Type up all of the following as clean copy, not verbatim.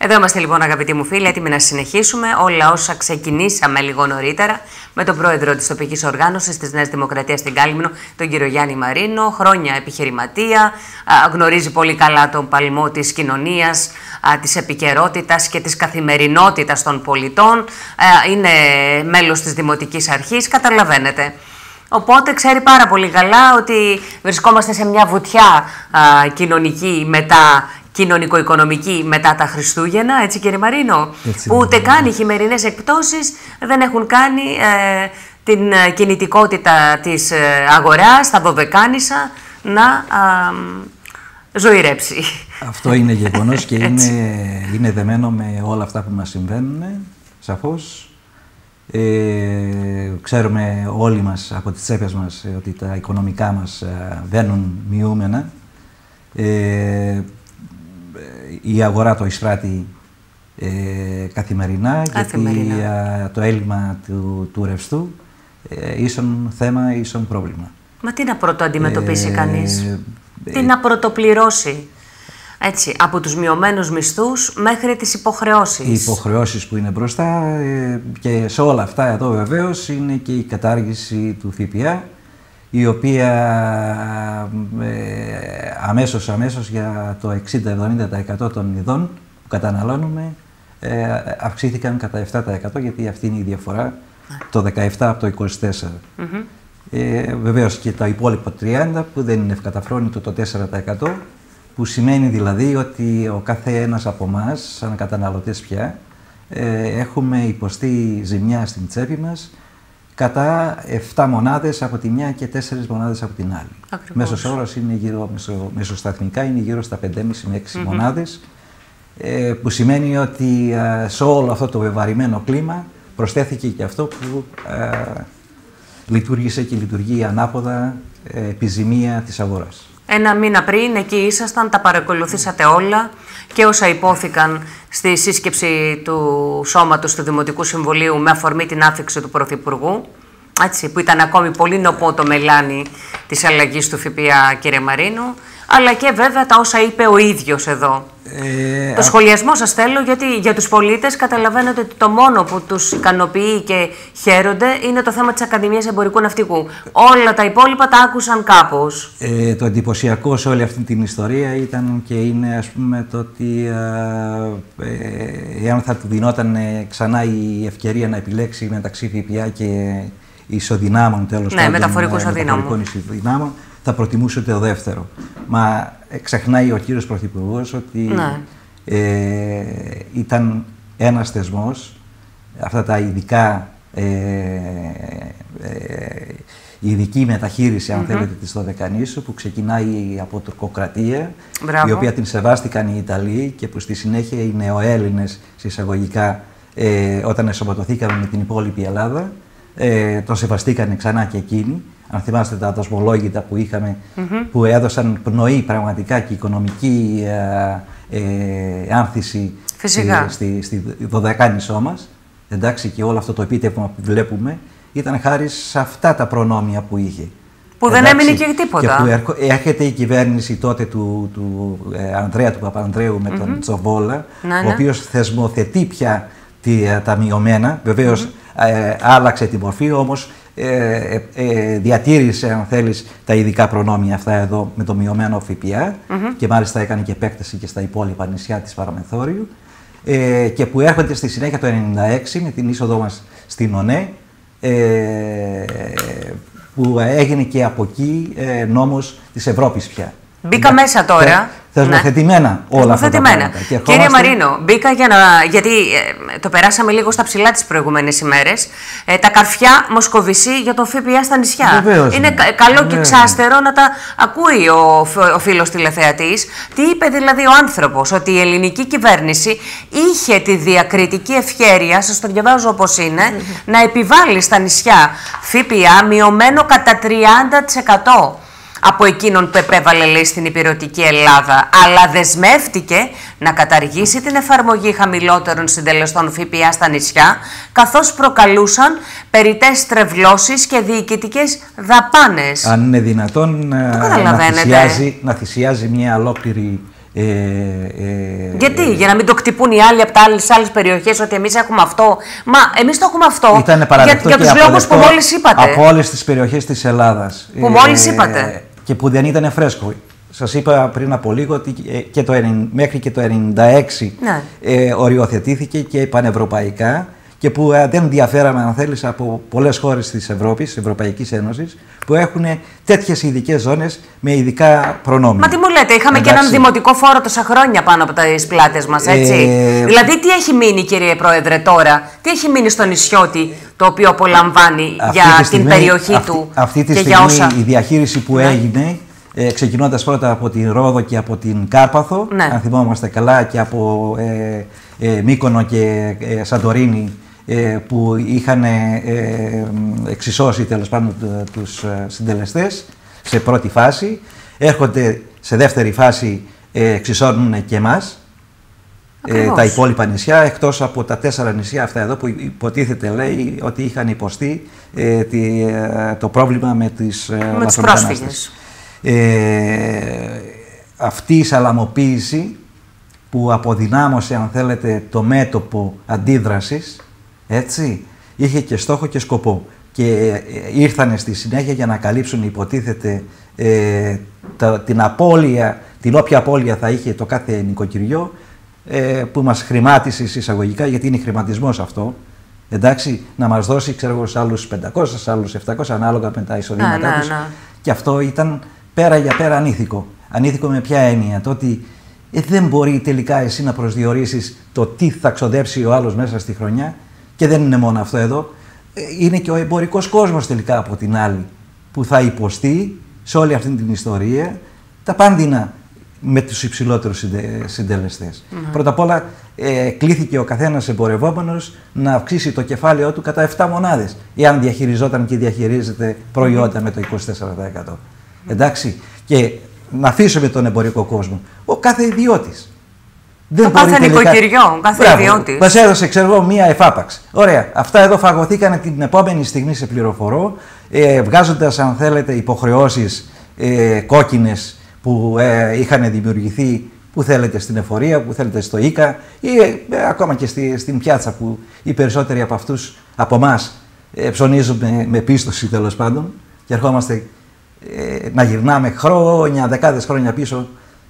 Εδώ είμαστε λοιπόν, αγαπητοί μου φίλοι, έτοιμοι να συνεχίσουμε όλα όσα ξεκινήσαμε λίγο νωρίτερα με τον πρόεδρο της τοπικής οργάνωσης της Νέας Δημοκρατίας στην Κάλυμνο, τον κύριο Γιάννη Μαρίνο. Χρόνια επιχειρηματία, γνωρίζει πολύ καλά τον παλμό της κοινωνίας, της επικαιρότητας και της καθημερινότητας των πολιτών. Είναι μέλος της Δημοτικής Αρχής, καταλαβαίνετε. Οπότε ξέρει πάρα πολύ καλά ότι βρισκόμαστε σε μια βουτιά κοινωνική κοινωνικο-οικονομική μετά τα Χριστούγεννα, έτσι κύριε Μαρίνο, έτσι, που ούτε καν οι χειμερινές εκπτώσεις δεν έχουν κάνει την κινητικότητα της αγοράς, τα δωδεκάνησα, να ζωηρέψει. Αυτό είναι γεγονός και είναι δεμένο με όλα αυτά που μας συμβαίνουν, σαφώς. Ξέρουμε όλοι μας από τις τσέπες μας ότι τα οικονομικά μας βαίνουν μειούμενα. Η αγορά το εισπράττει καθημερινά, γιατί το έλλειμμα του ρευστού ίσον θέμα, ίσον πρόβλημα. Μα τι να πρωτοαντιμετωπίσει κανείς, τι να πρωτοπληρώσει, έτσι, από τους μειωμένους μισθούς μέχρι τις υποχρεώσεις. Οι υποχρεώσεις που είναι μπροστά και σε όλα αυτά εδώ βεβαίως είναι και η κατάργηση του ΦΠΑ, η οποία αμέσως για το 60-70% των ειδών που καταναλώνουμε αυξήθηκαν κατά 7%, γιατί αυτή είναι η διαφορά, το 17% από το 24%. Βεβαίως και τα υπόλοιπα 30% που δεν είναι ευκαταφρόνητο το 4%, που σημαίνει δηλαδή ότι ο κάθε ένας από εμάς, σαν καταναλωτές πια, έχουμε υποστεί ζημιά στην τσέπη μας κατά 7 μονάδες από τη μια και 4 μονάδες από την άλλη. Μέσος όρος είναι μεσοσταθμικά είναι γύρω στα 5,5 με 6 μονάδες, που σημαίνει ότι σε όλο αυτό το βεβαρημένο κλίμα προσθέθηκε και αυτό που λειτουργήσε και λειτουργεί ανάποδα, επιζημία της αγοράς. Ένα μήνα πριν εκεί ήσασταν, τα παρακολουθήσατε όλα και όσα υπόθηκαν στη σύσκεψη του Σώματος του Δημοτικού Συμβουλίου με αφορμή την άφιξη του Πρωθυπουργού, έτσι, που ήταν ακόμη πολύ νοπό το μελάνι της αλλαγής του ΦΠΑ, κύριε Μαρίνο, αλλά και βέβαια τα όσα είπε ο ίδιος εδώ. Το σχολιασμό σας θέλω, γιατί για τους πολίτες καταλαβαίνετε ότι το μόνο που τους ικανοποιεί και χαίρονται είναι το θέμα της Ακαδημίας Εμπορικού Ναυτικού. Όλα τα υπόλοιπα τα άκουσαν κάπως. Το εντυπωσιακό σε όλη αυτή την ιστορία ήταν και είναι, ας πούμε, το ότι εάν θα του δινόταν ξανά η ευκαιρία να επιλέξει μεταξύ ΦΠΑ και ισοδυνάμων, τέλος πάντων, μεταφορικών ισοδυνάμων, θα προτιμούσε το δεύτερο. Μα ξεχνάει ο κύριος Πρωθυπουργός ότι ήταν ένας θεσμός, αυτά τα ειδικά, η ειδική μεταχείριση, αν θέλετε, της Δωδεκανήσου, που ξεκινάει από τουρκοκρατία, η οποία την σεβάστηκαν οι Ιταλοί και που στη συνέχεια οι νεοέλληνες, εισαγωγικά, όταν εσωματωθήκαμε με την υπόλοιπη Ελλάδα, το σεβαστήκανε ξανά και εκείνοι. Αν θυμάστε τα δοσμολόγητα που είχαμε, που έδωσαν πνοή πραγματικά και οικονομική άνθηση στη Δωδεκάνησό μας, εντάξει, και όλο αυτό το επίτευγμα που βλέπουμε ήταν χάρη σε αυτά τα προνόμια που είχε. Που δεν έμεινε και τίποτα. Και που έρχεται η κυβέρνηση τότε του Ανδρέα του Παπανδρέου με τον Τσοβόλα, ο οποίος θεσμοθετεί πια τα μειωμένα, βεβαίως άλλαξε τη μορφή, όμως διατήρησε, αν θέλεις, τα ειδικά προνόμια αυτά εδώ με το μειωμένο ΦΠΑ και μάλιστα έκανε και επέκταση και στα υπόλοιπα νησιά της Παραμεθόριου, και που έρχονται στη συνέχεια το 1996 με την είσοδό μας στην ΟΝΕ, που έγινε και από εκεί νόμος της Ευρώπης πια. Μπήκα μέσα τώρα. Θεσμοθετημένα όλα αυτά τα πράγματα. Κύριε Μαρίνο, μπήκα γιατί το περάσαμε λίγο στα ψηλά τις προηγούμενες ημέρες. Τα καρφιά Μοσκοβισή για τον ΦΠΑ στα νησιά. Είναι καλό και ξάστερο να τα ακούει ο φίλος τηλεθεατής. Τι είπε δηλαδή ο άνθρωπος, ότι η ελληνική κυβέρνηση είχε τη διακριτική ευχέρεια, σας το διαβάζω όπως είναι, να επιβάλλει στα νησιά ΦΠΑ μειωμένο κατά 30%. Από εκείνον που επέβαλε, λέει, στην υπηρετική Ελλάδα, αλλά δεσμεύτηκε να καταργήσει την εφαρμογή χαμηλότερων συντελεστών ΦΠΑ στα νησιά, καθώς προκαλούσαν περιττές τρευλώσεις και διοικητικές δαπάνες. Αν είναι δυνατόν να θυσιάζει μια ολόκληρη Γιατί, για να μην το κτυπούν οι άλλοι από τις άλλες περιοχές ότι εμείς έχουμε αυτό. Μα εμείς το έχουμε αυτό. Ήταν παραδεκτό για τους λόγους που μόλις είπατε. Από όλες τις περιοχές της Ελλάδας. Που μόλις είπατε. Και που δεν ήταν φρέσκο. Σας είπα πριν από λίγο ότι μέχρι και το 1996 οριοθετήθηκε και πανευρωπαϊκά και που δεν διαφέραμε, αν θέλεις, από πολλές χώρες της Ευρώπης, της Ευρωπαϊκής Ένωσης, που έχουν τέτοιες ειδικές ζώνες με ειδικά προνόμια. Μα τι μου λέτε, είχαμε και έναν δημοτικό φόρο τόσα χρόνια πάνω από τις πλάτες μας, έτσι. Δηλαδή, τι έχει μείνει, κύριε Πρόεδρε, τώρα, τι έχει μείνει στο νησιώτη, το οποίο απολαμβάνει για την περιοχή του αυτή τη και στιγμή, για όσα... η διαχείριση που έγινε, ξεκινώντας πρώτα από την Ρόδο και από την Κάρπαθο, αν θυμόμαστε καλά, και από Μύκονο και Σαντορίνη, που είχαν εξισώσει τέλος πάντων τους συντελεστές σε πρώτη φάση, έρχονται σε δεύτερη φάση, εξισώνουν και εμάς, τα υπόλοιπα νησιά, εκτός από τα 4 νησιά αυτά εδώ που υποτίθεται, λέει, ότι είχαν υποστεί το πρόβλημα με τις πρόσφυγες. Αυτή η σαλαμοποίηση που αποδυνάμωσε, αν θέλετε, το μέτωπο αντίδρασης, έτσι, είχε και στόχο και σκοπό. Και ήρθανε στη συνέχεια για να καλύψουν, υποτίθεται, την απώλεια, την όποια απώλεια θα είχε το κάθε νοικοκυριό, που μας χρημάτισε εισαγωγικά, γιατί είναι χρηματισμός αυτό, εντάξει, να μας δώσει, ξέρω εγώ, σε άλλους 500, σε άλλους 700, ανάλογα με τα εισοδήματά τους. Και αυτό ήταν πέρα για πέρα ανήθικο. Ανήθικο με ποια έννοια? Το ότι δεν μπορεί τελικά εσύ να προσδιορίσεις το τι θα ξοδέψει ο άλλος μέσα στη χρονιά, και δεν είναι μόνο αυτό εδώ, είναι και ο εμπορικός κόσμος τελικά από την άλλη, που θα υποστεί σε όλη αυτή την ιστορία τα πάνδυνα με τους υψηλότερους συντελεστές. Πρώτα απ' όλα κλήθηκε ο καθένας εμπορευόμενος να αυξήσει το κεφάλαιό του κατά 7 μονάδες, εάν διαχειριζόταν και διαχειρίζεται προϊόντα με το 24%. Εντάξει, και να αφήσουμε τον εμπορικό κόσμο. Ο κάθε ιδιώτης. Το κάθε νοικοκυριό, ο κάθε ιδιώτης. Μας έδωσε, ξέρω εγώ, μία εφάπαξ. Ωραία. Αυτά εδώ φαγωθήκανε την επόμενη στιγμή, σε πληροφορώ, βγάζοντας, αν θέλετε, υποχρεώσεις κόκκινες που είχαν δημιουργηθεί, που θέλετε, στην εφορία, που θέλετε στο ΙΚΑ, ή ακόμα και στην πιάτσα, που οι περισσότεροι από αυτούς, από εμάς, ψωνίζουν με πίστοση, τέλος πάντων, και ερχόμαστε να γυρνάμε χρόνια, δεκάδες χρόνια πίσω,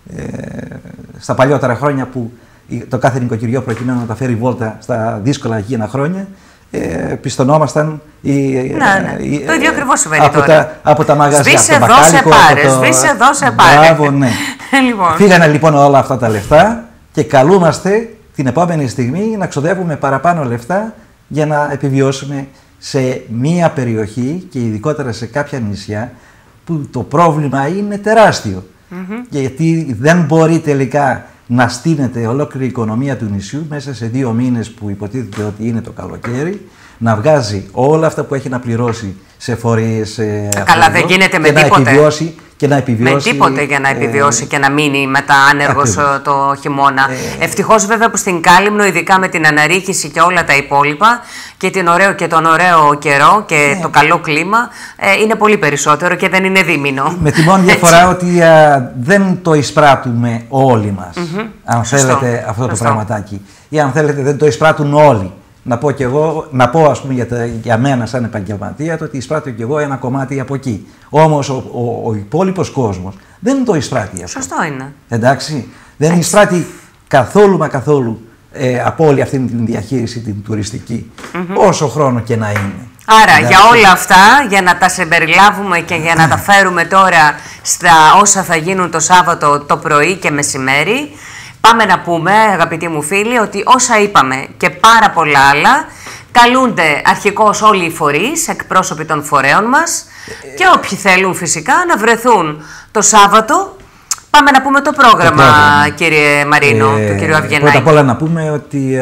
στα παλιότερα χρόνια, που το κάθε νοικοκυριό, προκειμένου να τα φέρει βόλτα στα δύσκολα εκείνα χρόνια, πιστωνόμασταν το ίδιο ακριβώς συμβαίνει τώρα. Από τα μαγαζιά. Σβήσε εδώ σε πάρε, σβήσε εδώ σε πάρε. Μπράβο, ναι. Φύγανε λοιπόν όλα αυτά τα λεφτά και καλούμαστε την επόμενη στιγμή να ξοδεύουμε παραπάνω λεφτά για να επιβιώσουμε σε μία περιοχή, και ειδικότερα σε κάποια νησιά, που το πρόβλημα είναι τεράστιο. Γιατί δεν μπορεί τελικά να στείνεται ολόκληρη η οικονομία του νησιού μέσα σε 2 μήνες που υποτίθεται ότι είναι το καλοκαίρι, να βγάζει όλα αυτά που έχει να πληρώσει σε φορείς. Καλά, δεν γίνεται με τίποτε. Και να επιβιώσει. Με τίποτε για να επιβιώσει και να μείνει μετά άνεργος το χειμώνα. Ευτυχώς βέβαια που στην Κάλυμνο, ειδικά με την αναρρίχηση και όλα τα υπόλοιπα, και τον ωραίο καιρό και το καλό κλίμα, είναι πολύ περισσότερο και δεν είναι δίμηνο. Με τη μόνη διαφορά ότι δεν το εισπράττουμε όλοι μας, αν θέλετε, αυτό το πραγματάκι. Ή αν θέλετε, δεν το εισπράττουν όλοι. Να πω, ας πούμε, για μένα σαν επαγγελματία, το ότι εισπράττω κι εγώ ένα κομμάτι από εκεί. Όμως ο υπόλοιπος κόσμος δεν το εισπράττει αυτό. Σωστό είναι. Εντάξει, δεν εισπράττει καθόλου μα καθόλου από όλη αυτή την διαχείριση την τουριστική, όσο χρόνο και να είναι. Άρα, για όλα αυτά, για να τα συμπεριλάβουμε και για να τα φέρουμε τώρα στα όσα θα γίνουν το Σάββατο το πρωί και μεσημέρι, πάμε να πούμε, αγαπητοί μου φίλοι, ότι όσα είπαμε και πάρα πολλά άλλα, καλούνται αρχικώς όλοι οι φορείς, εκπρόσωποι των φορέων μας, και όποιοι θέλουν φυσικά να βρεθούν το Σάββατο. Πάμε να πούμε το πρόγραμμα, κύριε Μαρίνο, του κύριου Αυγενάκη. Πρώτα απ' όλα να πούμε ότι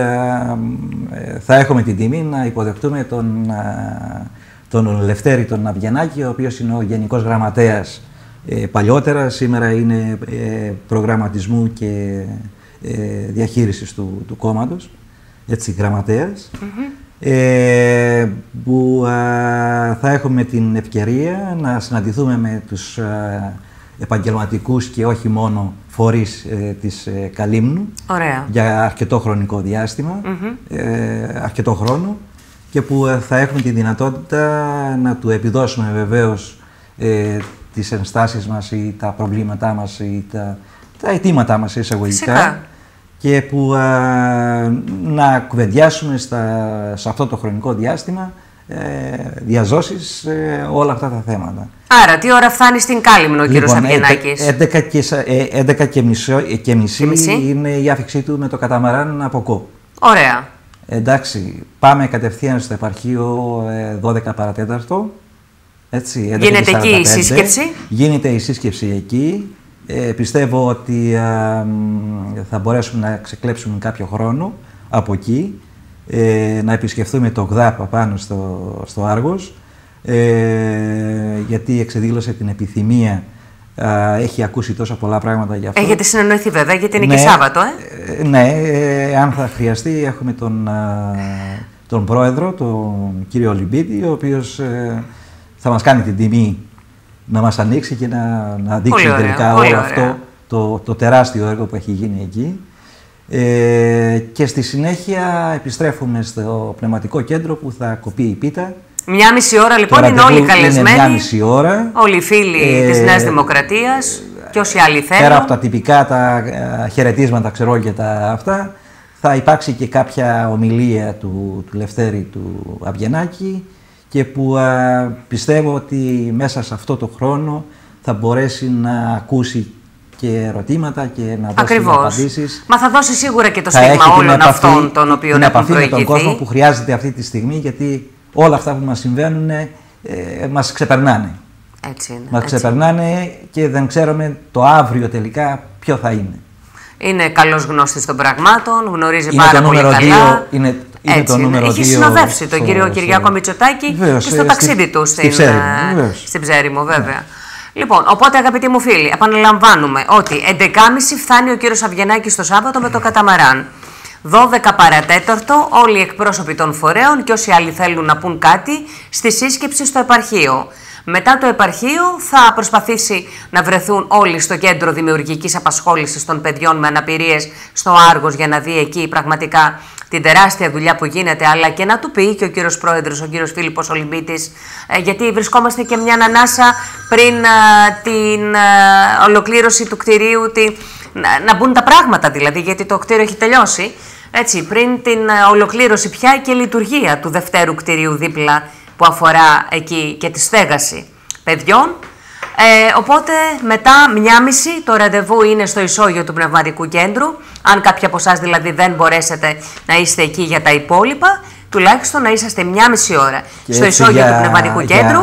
θα έχουμε την τιμή να υποδεχτούμε τον Λευτέρη τον Αυγενάκη, ο οποίος είναι ο Γενικός Γραμματέας παλιότερα, σήμερα είναι προγραμματισμού και διαχείρισης του κόμματος, έτσι, γραμματέας, που θα έχουμε την ευκαιρία να συναντηθούμε με τους επαγγελματικούς και όχι μόνο φορείς της Καλύμνου. Ωραία. Για αρκετό χρονικό διάστημα, αρκετό χρόνο, και που θα έχουμε τη δυνατότητα να του επιδώσουμε βεβαίως τις ενστάσεις μας ή τα προβλήματά μας ή τα αιτήματά μας εισαγωγικά. Φυσικά. Και που να κουβεντιάσουμε σε αυτό το χρονικό διάστημα διαζώσεις όλα αυτά τα θέματα. Άρα, τι ώρα φτάνει στην Κάλυμνο ο κύριος Αβγενάκης? 11:30 είναι η άφηξή του με το καταμαράν από Κο. Ωραία. Εντάξει, πάμε κατευθείαν στο επαρχείο 12 παρατέταρτο. Έτσι, γίνεται εκεί η σύσκεψη. Γίνεται η σύσκεψη εκεί. Πιστεύω ότι θα μπορέσουμε να ξεκλέψουμε κάποιο χρόνο από εκεί, να επισκεφθούμε το ΓΔΑΠ πάνω στο Άργος, γιατί εξεδήλωσε την επιθυμία, έχει ακούσει τόσα πολλά πράγματα για αυτό. Έχετε συνεννοηθεί βέβαια, γιατί είναι και Σάββατο, Ναι, αν θα χρειαστεί έχουμε τον πρόεδρο, τον κύριο Ολυμπίτη, ο οποίος θα μας κάνει την τιμή να μας ανοίξει και να δείξει τελικά όλο αυτό το τεράστιο έργο που έχει γίνει εκεί. Και στη συνέχεια επιστρέφουμε στο πνευματικό κέντρο που θα κοπεί η πίτα. 1,5 ώρα λοιπόν είναι όλοι καλεσμένοι. Είναι 1,5 ώρα. Όλοι οι φίλοι της Νέας Δημοκρατίας και όσοι άλλοι θέλουν. Πέρα από τα τυπικά, τα χαιρετίσματα, ξέρω, και τα αυτά, θα υπάρξει και κάποια ομιλία του Λευτέρη του Αβγενάκη, και που πιστεύω ότι μέσα σε αυτό το χρόνο θα μπορέσει να ακούσει και ερωτήματα και να δώσει απαντήσεις. Μα θα δώσει σίγουρα και το στίγμα όλων αυτών των οποίων έχουν προηγηθεί. Με τον κόσμο που χρειάζεται αυτή τη στιγμή, γιατί όλα αυτά που μας συμβαίνουν μας ξεπερνάνε. Έτσι είναι. Μας ξεπερνάνε και δεν ξέρουμε το αύριο τελικά ποιο θα είναι. Είναι καλός γνώστης των πραγμάτων, γνωρίζει πάρα πολύ καλά. Είναι το νούμερο 2. Έχει συνοδεύσει τον κύριο Κυριάκο Μητσοτάκη και στο ταξίδι του στην Ψέρημο, βέβαια. Λοιπόν, οπότε αγαπητοί μου φίλοι, επαναλαμβάνουμε ότι 11.30 φτάνει ο κύριος Αβγενάκης το Σάββατο με το καταμαράν. 12 παρατέταρτο όλοι οι εκπρόσωποι των φορέων και όσοι άλλοι θέλουν να πούν κάτι στη σύσκεψη στο επαρχείο. Μετά το επαρχείο θα προσπαθήσει να βρεθούν όλοι στο κέντρο δημιουργικής απασχόλησης των παιδιών με αναπηρίες στο Άργος, για να δει εκεί πραγματικά την τεράστια δουλειά που γίνεται, αλλά και να του πει και ο κύριος Πρόεδρος, ο κύριος Φίλιππος Ολυμπίτης, γιατί βρισκόμαστε και μια ανάσα πριν την ολοκλήρωση του κτηρίου, να μπουν τα πράγματα δηλαδή, γιατί το κτίριο έχει τελειώσει, έτσι, πριν την ολοκλήρωση πια και λειτουργία του δευτέρου κτηρίου δίπλα, που αφορά εκεί και τη στέγαση παιδιών. Οπότε μετά 1.30 το ραντεβού είναι στο ισόγειο του πνευματικού κέντρου. Αν κάποιοι από εσάς δηλαδή δεν μπορέσετε να είστε εκεί για τα υπόλοιπα, τουλάχιστον να είσαστε 1,5 ώρα στο ισόγειο του πνευματικού κέντρου,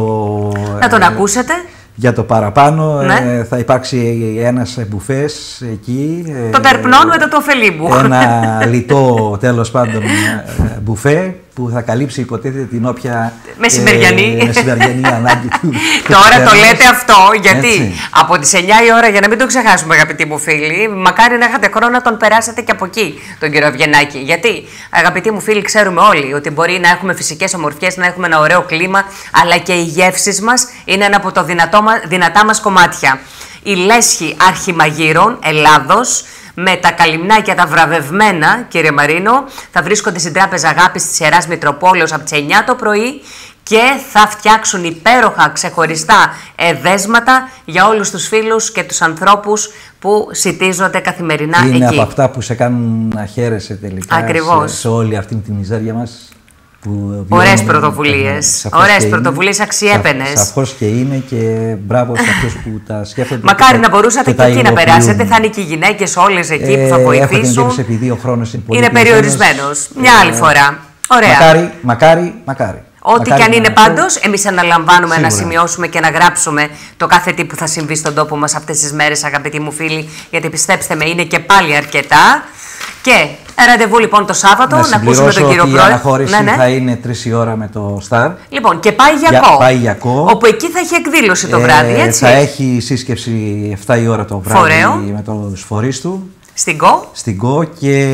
να τον ακούσετε. Για το παραπάνω, θα υπάρξει ένας μπουφές εκεί. Το τερπνών μετά το ωφελίμπου. Ένα λιτό, τέλος πάντων, μπουφέ που θα καλύψει, υποτίθεται, την όποια μεσημεριανή ανάγκη του. Τώρα το λέτε αυτό, γιατί έτσι, από τις 9 η ώρα, για να μην το ξεχάσουμε αγαπητοί μου φίλοι, μακάρι να είχατε χρόνο να τον περάσετε και από εκεί τον κύριο Αβγενάκη. Γιατί, αγαπητοί μου φίλοι, ξέρουμε όλοι ότι μπορεί να έχουμε φυσικές ομορφιές, να έχουμε ένα ωραίο κλίμα, αλλά και οι γεύσεις μας είναι ένα από τα δυνατά μας κομμάτια. Η λέσχη αρχιμαγείρων Ελλάδος, με τα καλυμνάκια τα βραβευμένα, κύριε Μαρίνο, θα βρίσκονται στην Τράπεζα Αγάπης της Ιεράς Μητροπόλεως από τις 9 το πρωί και θα φτιάξουν υπέροχα ξεχωριστά εδέσματα για όλους τους φίλους και τους ανθρώπους που σιτίζονται καθημερινά εκεί. Είναι από αυτά που σε κάνουν να χαίρεσαι τελικά σε όλη αυτή τη μιζέρια μας. Ωραίες πρωτοβουλίες, πρωτοβουλίες αξιέπαινες. Σαφώς και είναι, και μπράβο σε αυτούς που τα σκέφτονται. Μακάρι να μπορούσατε και εκεί να περάσετε, θα είναι και οι γυναίκες όλες εκεί που θα βοηθήσουν. Έχω την επί 2 χρόνους είναι περιορισμένος, μια άλλη φορά. Ωραία. Μακάρι. Ό,τι και αν είναι πάντως, εμείς αναλαμβάνουμε να σημειώσουμε και να γράψουμε το κάθε τι που θα συμβεί στον τόπο μας αυτές τις μέρες, αγαπητοί μου φίλοι, γιατί πιστέψτε με, είναι και πάλι αρκετά. Και ραντεβού λοιπόν το Σάββατο, να ακούσουμε τον κύριο Πρόεδρο. Η αναχώρηση θα είναι 3 η ώρα με το Σταρ. Λοιπόν, και πάει για Κο. Όπου εκεί θα έχει εκδήλωση το βράδυ, έτσι. Θα έχει σύσκεψη 7 η ώρα το βράδυ με τους φορείς του. Στην Κο και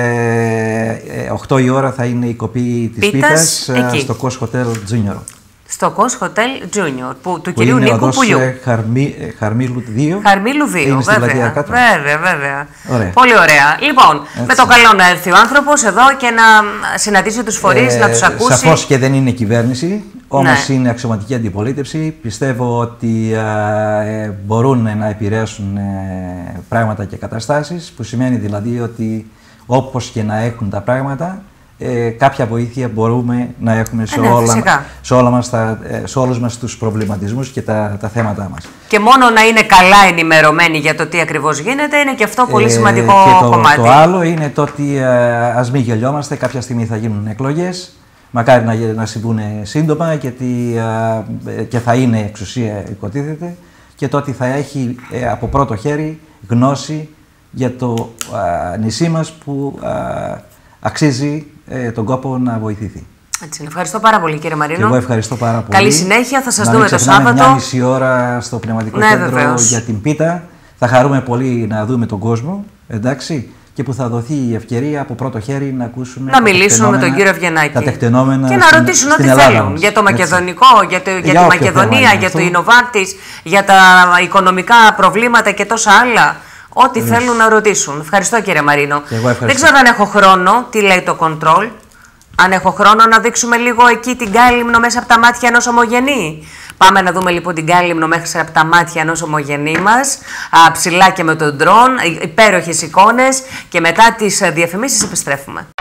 8 η ώρα θα είναι η κοπή της πίτας στο Κος Hotel Junior. Στο Κος Hotel Junior του κυρίου Νίκου Πουλιού. Χαρμίλου 2. Χαρμίλου 2, βέβαια. Βέβαια. Ωραία. Πολύ ωραία. Λοιπόν, με το καλό να έρθει ο άνθρωπος εδώ και να συναντήσει τους φορείς, να τους ακούσει. Σαφώς και δεν είναι κυβέρνηση, όμως είναι αξιωματική αντιπολίτευση. Πιστεύω ότι μπορούν να επηρεάσουν πράγματα και καταστάσεις, που σημαίνει δηλαδή ότι όπως και να έχουν τα πράγματα, κάποια βοήθεια μπορούμε να έχουμε σε όλους μας τους προβληματισμούς και τα θέματα μας. Και μόνο να είναι καλά ενημερωμένοι για το τι ακριβώς γίνεται είναι και αυτό πολύ σημαντικό κομμάτι. Το άλλο είναι το ότι ας μην γελιόμαστε, κάποια στιγμή θα γίνουν εκλογές, μακάρι να συμβούν σύντομα, γιατί και θα είναι εξουσία υποτίθεται, και το ότι θα έχει από πρώτο χέρι γνώση για το νησί μας που αξίζει τον κόπο να βοηθηθεί. Έτσι, ευχαριστώ πάρα πολύ, κύριε Μαρίνο. Και εγώ ευχαριστώ πάρα πολύ. Καλή συνέχεια, θα σας δούμε το Σάββατο. 1,5 ώρα στο Πνευματικό Κέντρο για την πίτα. Θα χαρούμε πολύ να δούμε τον κόσμο, εντάξει, και που θα δοθεί η ευκαιρία από πρώτο χέρι να ακούσουμε. Να μιλήσουμε με τον κύριο Ευγενάκη. Τα τεκτενόμενα και να ρωτήσουν ό,τι θέλουν. Για το μακεδονικό, για τη Μακεδονία, για το Ινοβάρτις, για τα οικονομικά προβλήματα και τόσα άλλα. Ό,τι θέλουν να ρωτήσουν. Ευχαριστώ, κύριε Μαρίνο. Δεν ξέρω αν έχω χρόνο, τι λέει το control. Αν έχω χρόνο να δείξουμε λίγο εκεί την Κάλυμνο μέσα από τα μάτια ενός ομογενή. Πάμε να δούμε λοιπόν την Κάλυμνο μέσα από τα μάτια ενός ομογενή μας. Ψηλά και με τον ντρόν, υπέροχες εικόνες, και μετά τις διαφημίσεις επιστρέφουμε.